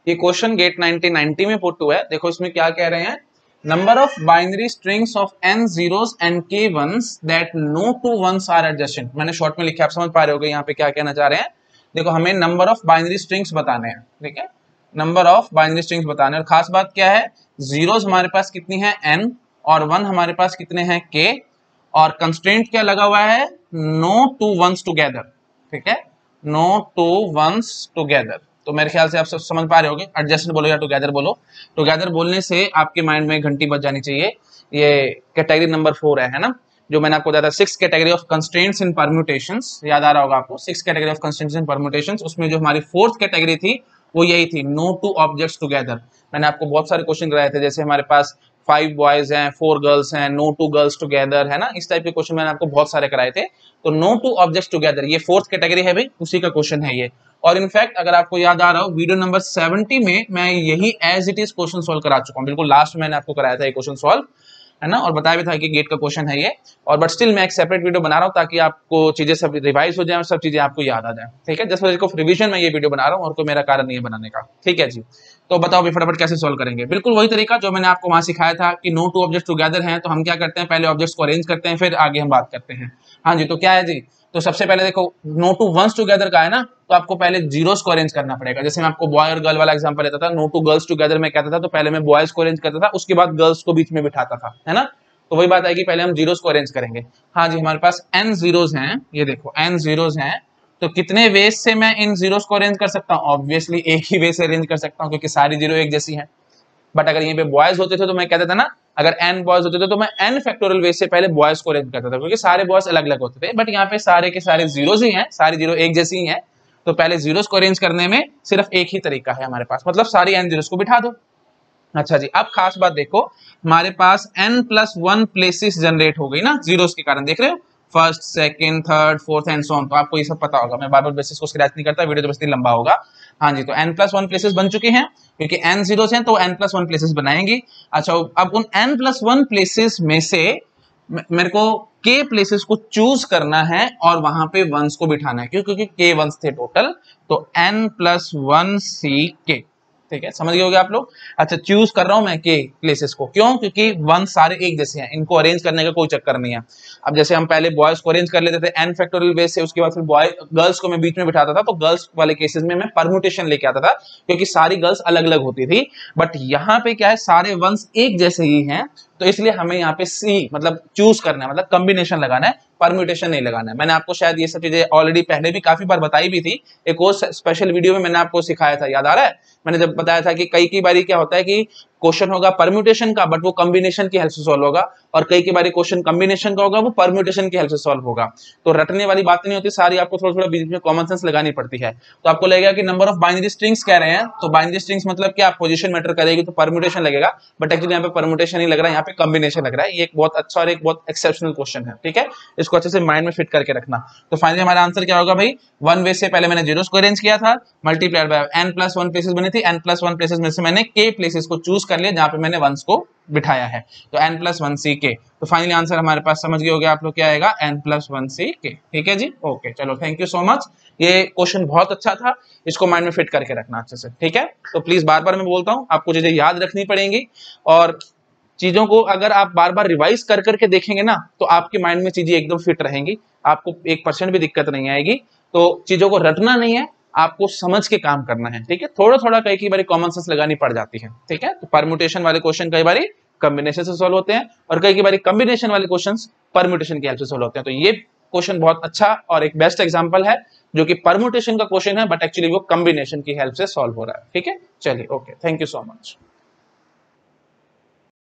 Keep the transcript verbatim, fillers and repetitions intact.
ये question GATE nineteen ninety में put हुआ है। देखो इसमें क्या कह रहे हैं, number of binary strings of n zeros and k ones that no two ones are adjacent. मैंने शॉर्ट में लिखा, आप समझ पा रहे होगे यहाँ पे क्या कहना चाह रहे हैं। देखो हमें नंबर ऑफ बाइनरी स्ट्रिंग्स बताने हैं, ठीक है, नंबर ऑफ बाइनरी स्ट्रिंग्स बताने हैं। और खास बात क्या है, जीरोस हमारे पास कितनी है एन, और वन हमारे पास कितने हैं के, और कंस्ट्रेंट क्या लगा हुआ है, नो टू वंस टुगेदर, ठीक है, नो टू वंस टुगेदर। तो मेरे ख्याल से आप सब समझ पा रहे होगे, एडजस्टेंट बोलो या टुगेदर बोलो। टुगेदर बोलने से आपके माइंड में घंटी बज जानी चाहिए। ये कैटेगरी नंबर फोर है, है ना, जो मैंने आपको बताया था, six category of constraints in permutations, याद आ रहा होगा आपको, six category of constraints in permutations. उसमें जो हमारी फोर्थ कैटेगरी थी वो यही थी, नो टू ऑब्जेक्ट्स टुगेदर। मैंने आपको बहुत सारे क्वेश्चन कराए थे, जैसे हमारे पास फाइव बॉयज हैं, फोर गर्ल्स हैं, नो टू गर्ल्स टुगेदर, है ना, इस टाइप के क्वेश्चन मैंने आपको बहुत सारे कराए थे। तो नो टू ऑब्जेक्ट्स टुगेदर ये फोर्थ कैटेगरी है भाई, उसी का क्वेश्चन है ये। और इनफैक्ट अगर आपको याद आ रहा हो, वीडियो नंबर सेवेंटी में मैं यही as it is question solve करा चुका हूँ, बिल्कुल लास्ट में मैंने आपको कराया था ये क्वेश्चन सॉल्व, है ना, और बताया भी था कि गेट का क्वेश्चन है ये। और बट स्टिल मैं एक सेपरेट वीडियो बना रहा हूँ ताकि आपको चीजें सब रिवाइज हो जाए और सब चीजें आपको याद आ जाए, ठीक है। जस्ट फॉर इसको रिवीजन में ये वीडियो बना रहा हूँ और कोई मेरा कारण नहीं है बनाने का, ठीक है जी। तो बताओ भी फटाफट कैसे सॉल्व करेंगे। बिल्कुल वही तरीका जो मैंने आपको वहां सिखाया था कि नो टू ऑब्जेक्ट्स टुगेदर हैं, तो हम क्या करते हैं, पहले ऑब्जेक्ट्स को अरेंज करते हैं, फिर आगे हम बात करते हैं। हाँ जी, तो क्या है जी, तो सबसे पहले देखो नो टू वंस टुगेदर का है ना, तो आपको पहले जीरोस को अरेंज करना पड़ेगा। जैसे मैं आपको बॉय और गर्ल वाला एग्जांपल लेता था, नो टू गर्ल्स टुगेदर में कहता था, तो पहले मैं बॉयज को अरेंज करता था, उसके बाद गर्ल्स को बीच में बिठाता था, है ना। तो वही बात आएगी, पहले हम जीरोस को अरेंज करेंगे। हाँ जी, हमारे पास एन जीरोस हैं, ये देखो एन जीरोस हैं, तो कितने वेज से मैं इन जीरोस को अरेंज कर सकता हूँ, ऑब्वियसली एक ही वे से अरेंज कर सकता हूँ क्योंकि सारी जीरो एक जैसी हैं। बट अगर यहाँ पे बॉयज होते थे तो मैं कहता था ना, अगर एन बॉयज होते थे तो मैं एन फैक्टोरियल वेज से पहले बॉयज को अरेंज करता था, क्योंकि सारे बॉयज अलग अलग होते थे। बट यहाँ पे सारे के सारे जीरोस ही हैं, सारी जीरो एक जैसी ही हैं, तो पहले जीरोस को अरेंज करने में सिर्फ एक ही तरीका है हमारे पास, मतलब सारी एन जीरोस को बिठा दो। अच्छा जी, अब खास बात देखो, हमारे पास n plus one places generate हो गई ना जीरोस के कारण, देख रहे हो, first second third fourth and so on. तो आपको ये सब पता होगा, मैं बार बार बेसिस को स्क्रैच नहीं करता, वीडियो तो बस लंबा होगा। हाँ जी, तो n प्लस वन प्लेसेस बन चुके हैं, क्योंकि n जीरोस हैं तो n प्लस वन प्लेसेस बनाएंगे। अच्छा, अब उन n प्लस वन प्लेसेस में से मेरे को k प्लेसेस को चूज करना है और वहां पे वंस को बिठाना है, क्यों, क्योंकि k वंस थे टोटल, तो n plus one C k, ठीक है, समझ गए होगे आप लोग। अच्छा, चूज कर रहा हूं मैं के प्लेसेस को, क्यों, क्योंकि वन सारे एक जैसे हैं, इनको अरेंज करने का कोई चक्कर नहीं है। अब जैसे हम पहले बॉयज को अरेंज कर लेते थे एन फैक्टोरियल बेस से, उसके बाद फिर बॉय गर्ल्स को मैं बीच में बिठाता था, तो गर्ल्स वाले केसेस में मैं परम्यूटेशन लेके आता था, क्योंकि सारी गर्ल्स अलग अलग होती थी। बट यहाँ पे क्या है, सारे वंस एक जैसे ही हैं, तो इसलिए हमें यहाँ पे सी मतलब चूज करना है, मतलब कॉम्बिनेशन लगाना है, परम्यूटेशन नहीं लगाना है। मैंने आपको शायद ये सब चीजें ऑलरेडी पहले भी काफी बार बताई भी थी, एक और स्पेशल वीडियो में मैंने आपको सिखाया था, याद आ रहा है, मैंने जब बताया था कि कई की बारी क्या होता है कि क्वेश्चन होगा परम्यूटेशन का, बट वो कॉम्बिनेशन की हेल्प से सॉल्व होगा, और कई की बारी क्वेश्चन कॉम्बिनेशन का होगा, वो परम्यूटेशन की हेल्प से सॉल्व होगा। तो रटने वाली बात नहीं होती, सारी आपको थोड़ा थोड़ा बीच में कॉमन सेंस लगानी पड़ती है। तो आपको लगेगा कि नंबर ऑफ बाइनरी स्ट्रिंग्स कह रहे हैं, तो बाइनरी स्ट्रिंग्स मतलब क्या, पोजीशन मैटर करेगी, तो परम्यूटेशन लगेगा, बट एक्चुअली यहाँ पे परम्यूटेशन नहीं लग रहा है, यहाँ पे कॉम्बिनेशन लग रहा है। ये एक बहुत अच्छा और एक बहुत एक्सेप्शनल क्वेश्चन है, ठीक है, इसको अच्छे से माइंड में फिट करके रखना। तो फाइनली हमारा आंसर क्या होगा भाई, वन वे से पहले मैंने जीरोस को अरेंज किया था, multiplied by n plus one places बनी थी, एन प्लस वन प्लेसेस में से मैंने के प्लेसेस को चूज कर लिया जहां पे मैंने वंस को बिठाया है, तो एन प्लस वन सी के। तो फाइनली आंसर हमारे पास समझ गए होगे आप लोग, क्या आएगा, N plus one C k, ठीक है जी, ओके, चलो थैंक यू सो मच। ये क्वेश्चन बहुत अच्छा था, इसको माइंड में फिट करके रखना अच्छे से, ठीक है। तो प्लीज बार बार मैं बोलता हूँ, आपको चीजें याद रखनी पड़ेंगी, और चीजों को अगर आप बार बार रिवाइज कर करके देखेंगे ना, तो आपके माइंड में चीजें एकदम फिट रहेंगी, आपको एक परसेंट भी दिक्कत नहीं आएगी। तो चीजों को रटना नहीं है, आपको समझ के काम करना है, ठीक है। थोड़ा थोड़ा कई की बारी कॉमन सेंस लगानी पड़ जाती है, ठीक है। तो परम्यूटेशन वाले क्वेश्चन कई बारी कॉम्बिनेशन से सॉल्व होते हैं, और कई की बारी कॉम्बिनेशन वाले क्वेश्चंस परम्यूटेशन की हेल्प से सॉल्व होते हैं। तो ये क्वेश्चन बहुत अच्छा और एक बेस्ट एग्जांपल है, जो कि परम्यूटेशन का क्वेश्चन है, बट एक्चुअली वो कॉम्बिनेशन की हेल्प से सॉल्व हो रहा है, ठीक है। चलिए, okay, thank you so much.